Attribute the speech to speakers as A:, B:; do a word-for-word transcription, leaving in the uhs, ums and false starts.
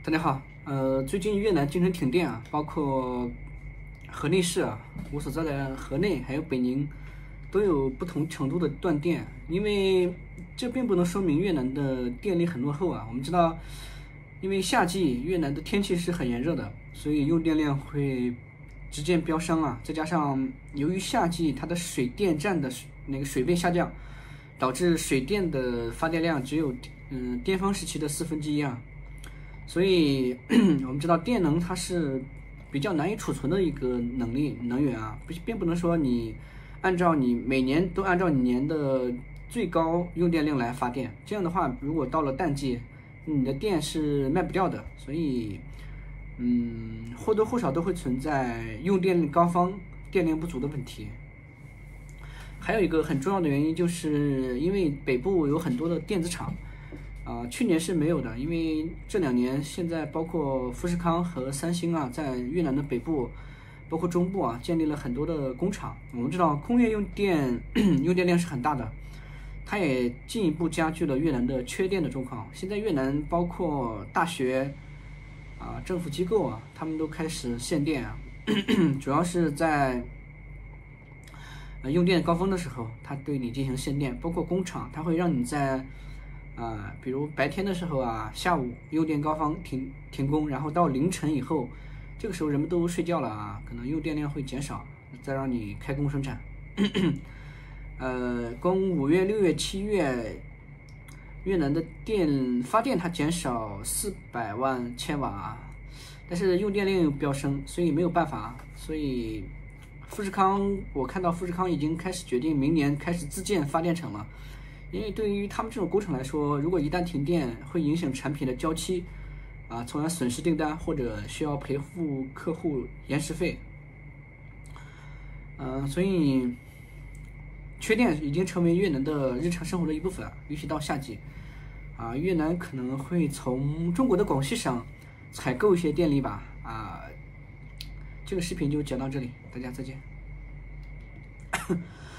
A: 大家好，呃，最近越南经常停电啊，包括河内市啊，我所在的河内还有北宁，都有不同程度的断电。因为这并不能说明越南的电力很落后啊。我们知道，因为夏季越南的天气是很炎热的，所以用电量会直线飙升啊。再加上由于夏季它的水电站的那个水位下降，导致水电的发电量只有嗯巅峰时期的四分之一啊。所以我们知道电能它是比较难以储存的一个能力能源啊，并不能说你按照你每年都按照你年的最高用电量来发电，这样的话，如果到了淡季，你的电是卖不掉的。所以，嗯，或多或少都会存在用电高峰、电量不足的问题。还有一个很重要的原因，就是因为北部有很多的电子厂。啊、呃，去年是没有的，因为这两年现在包括富士康和三星啊，在越南的北部，包括中部啊，建立了很多的工厂。我们知道工业用电用电量是很大的，它也进一步加剧了越南的缺电的状况。现在越南包括大学啊、政府机构啊，他们都开始限电啊，主要是在呃用电高峰的时候，它对你进行限电，包括工厂，它会让你在啊、呃，比如白天的时候啊，下午用电高峰停停工，然后到凌晨以后，这个时候人们都睡觉了啊，可能用电量会减少，再让你开工生产。呃，光五月、六月、七月，越南的电发电它减少四百万千瓦啊，但是用电量又飙升，所以没有办法。所以富士康，我看到富士康已经开始决定明年开始自建发电厂了。因为对于他们这种工程来说，如果一旦停电，会影响产品的交期，啊，从而损失订单或者需要赔付客户延时费。嗯、呃，所以缺电已经成为越南的日常生活的一部分。尤其到夏季，啊，越南可能会从中国的广西省采购一些电力吧。啊，这个视频就讲到这里，大家再见。